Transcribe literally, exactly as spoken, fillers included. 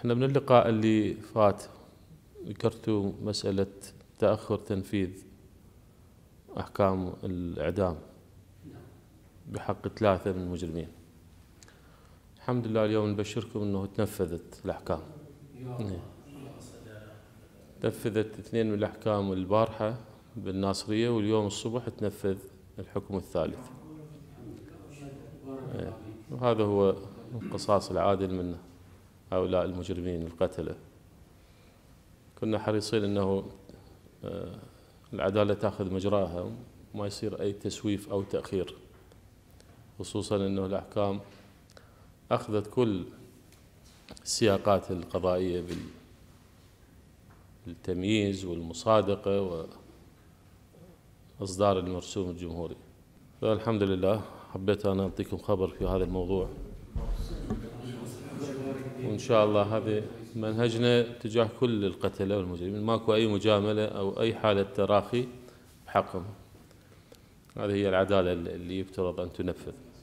احنا من اللقاء اللي فات ذكرتوا مسألة تأخر تنفيذ أحكام الإعدام بحق ثلاثة من المجرمين. الحمد لله اليوم نبشركم أنه تنفذت الأحكام. تنفذت اثنين من الأحكام البارحة بالناصرية، واليوم الصبح تنفذ الحكم الثالث. وهذا هو القصاص العادل من هؤلاء المجرمين القتلة. كنا حريصين أنه العدالة تأخذ مجراها وما يصير أي تسويف أو تأخير، خصوصا أنه الأحكام أخذت كل السياقات القضائية بالتمييز والمصادقة وإصدار المرسوم الجمهوري. فالحمد لله حبيت أنا أعطيكم خبر في هذا الموضوع، وإن شاء الله هذه منهجنا تجاه كل القتلة والمجرمين، ماكو أي مجاملة أو أي حالة تراخي بحقهم. هذه هي العدالة اللي يفترض أن تنفذ.